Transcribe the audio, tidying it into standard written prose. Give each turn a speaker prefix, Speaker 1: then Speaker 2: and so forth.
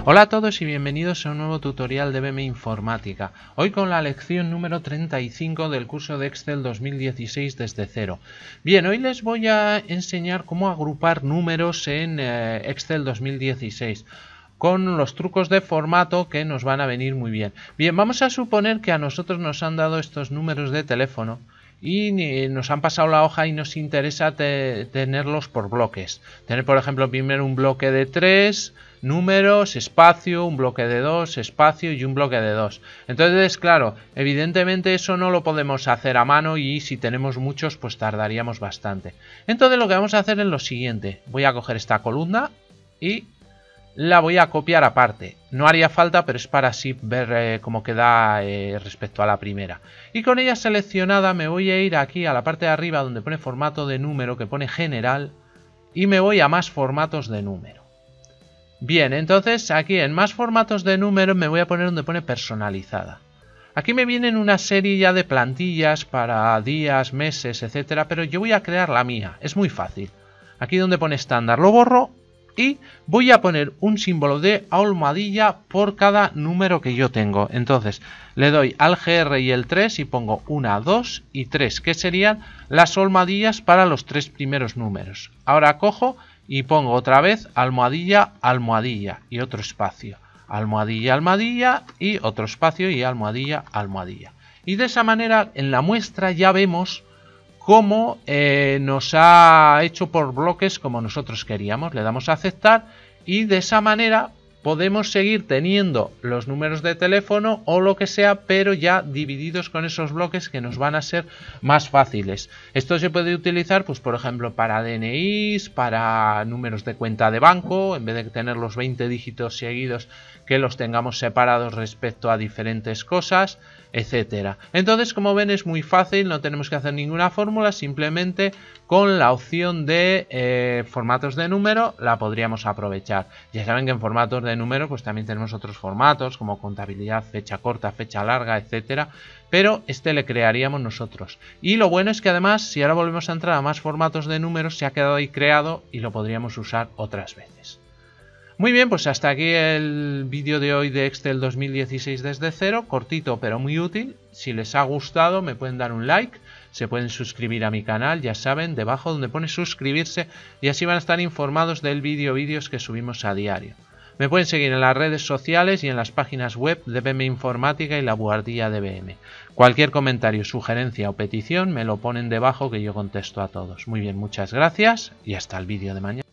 Speaker 1: Hola a todos y bienvenidos a un nuevo tutorial de BM Informática. Hoy con la lección número 35 del curso de Excel 2016 desde cero. Bien, hoy les voy a enseñar cómo agrupar números en Excel 2016 con los trucos de formato que nos van a venir muy bien. Bien, vamos a suponer que a nosotros nos han dado estos números de teléfono y nos han pasado la hoja y nos interesa tenerlos por bloques. Tener, por ejemplo, primero un bloque de 3 números, espacio, un bloque de 2, espacio y un bloque de 2. Entonces, claro, evidentemente eso no lo podemos hacer a mano y si tenemos muchos, pues tardaríamos bastante. Entonces lo que vamos a hacer es lo siguiente. Voy a coger esta columna y la voy a copiar aparte. No haría falta, pero es para así ver cómo queda respecto a la primera. Y con ella seleccionada me voy a ir aquí a la parte de arriba donde pone formato de número, que pone general, y me voy a más formatos de número. Bien, entonces aquí en más formatos de número me voy a poner donde pone personalizada. Aquí me vienen una serie ya de plantillas para días, meses, etcétera, pero yo voy a crear la mía. Es muy fácil. Aquí donde pone estándar lo borro y voy a poner un símbolo de almohadilla por cada número que yo tengo. Entonces le doy al GR y el 3 y pongo 1, 2 y 3, que serían las almohadillas para los 3 primeros números. Ahora cojo y pongo otra vez almohadilla, almohadilla y otro espacio. Almohadilla, almohadilla y otro espacio y almohadilla, almohadilla. Y de esa manera en la muestra ya vemos cómo nos ha hecho por bloques como nosotros queríamos. Le damos a aceptar y de esa manera podemos seguir teniendo los números de teléfono o lo que sea, pero ya divididos con esos bloques que nos van a ser más fáciles. Esto se puede utilizar, pues por ejemplo, para DNIs, para números de cuenta de banco, en vez de tener los 20 dígitos seguidos, que los tengamos separados respecto a diferentes cosas, etcétera. Entonces, como ven, es muy fácil, no tenemos que hacer ninguna fórmula, simplemente con la opción de formatos de número la podríamos aprovechar. Ya saben que en formatos de número pues también tenemos otros formatos como contabilidad, fecha corta, fecha larga, etcétera, pero este le crearíamos nosotros. Y lo bueno es que además, si ahora volvemos a entrar a más formatos de números, se ha quedado ahí creado y lo podríamos usar otras veces. Muy bien, pues hasta aquí el vídeo de hoy de Excel 2016 desde cero, cortito pero muy útil. Si les ha gustado me pueden dar un like, se pueden suscribir a mi canal, ya saben, debajo donde pone suscribirse y así van a estar informados del vídeos que subimos a diario. Me pueden seguir en las redes sociales y en las páginas web de BM Informática y la Buhardilla de BM. Cualquier comentario, sugerencia o petición me lo ponen debajo que yo contesto a todos. Muy bien, muchas gracias y hasta el vídeo de mañana.